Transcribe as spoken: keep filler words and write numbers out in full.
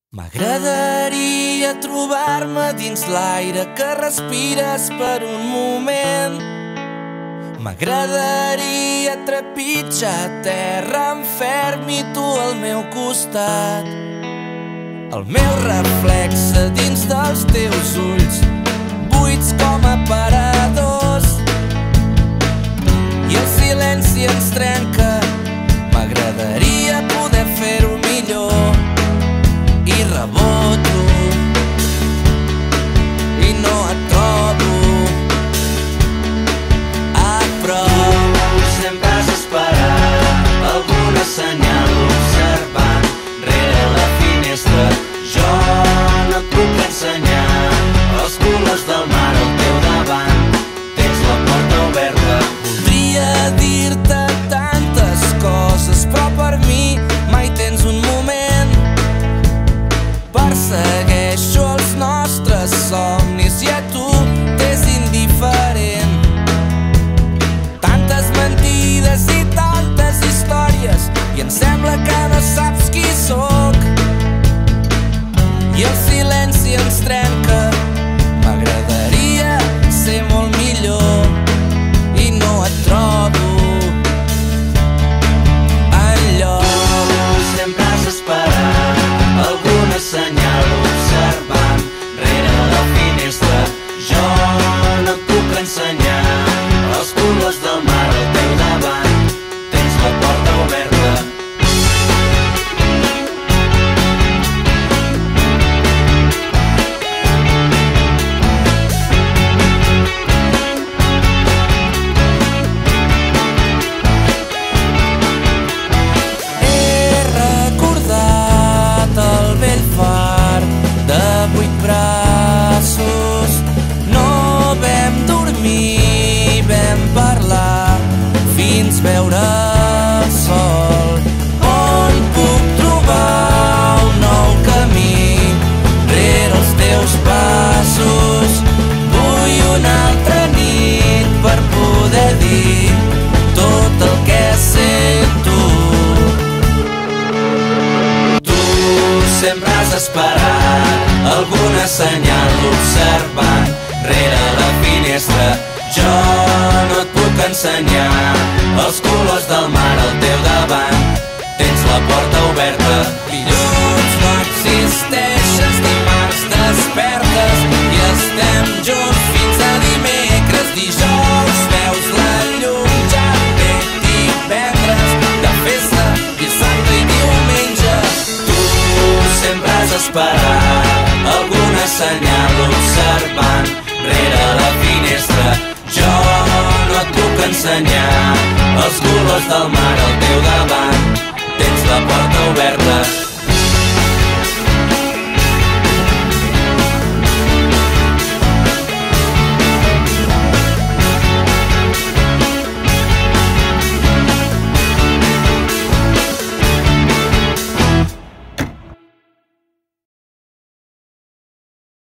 M'agradaria trobar-me dins l'aire que respires per un moment. M'agradaria trepitjar terra en ferm i tu al meu costat. El meu reflexe dins dels teus ulls, buits com aparadors, i el silenci ens trenca. M'agradaria poder fer-ho millor. I reboto i no et trobo a prop. Tu sempre has esperat alguna senyal observant rere la finestra. Jo no et puc ensenyar els colors del mar al teu davant. Tens la porta oberta. Voldria dir-te tantes coses, però per mi mai tens un moment. Persegueixo els nostres somnis i a tu t'és indiferent. Tantes mentides i tantes històries i em sembla que no saps qui sóc. I el silenci ens trenca. M'agradaria ser molt millor i no et trobo enlloc. Tu sempre has esperat alguna senyal observant rere la finestra. Jo no et puc ensenyar els colors del mar al teu davant. Tens la porta oberta. He recordat el vell far de vuit braços. No vam dormir, vam parlar fins veure el sol. On puc trobar un nou camí rere els teus passos? Vull una altra nit per poder dir tot el que sento. Tu sempre has esperat alguna senyal observant rere la finestra. Jo no et puc ensenyar els colors del mar al teu davant. Tens la porta oberta. Dilluns no existeixes, dimarts despertes i estem junts fins a dimecres. Dijous veus la llum, ja ve divendres de festa, dissabte i diumenge. Tu sempre has esperat alguna senyal observant rere la finestra. Jo no et puc ensenyar els colors del mar al teu davant. Tens la porta oberta.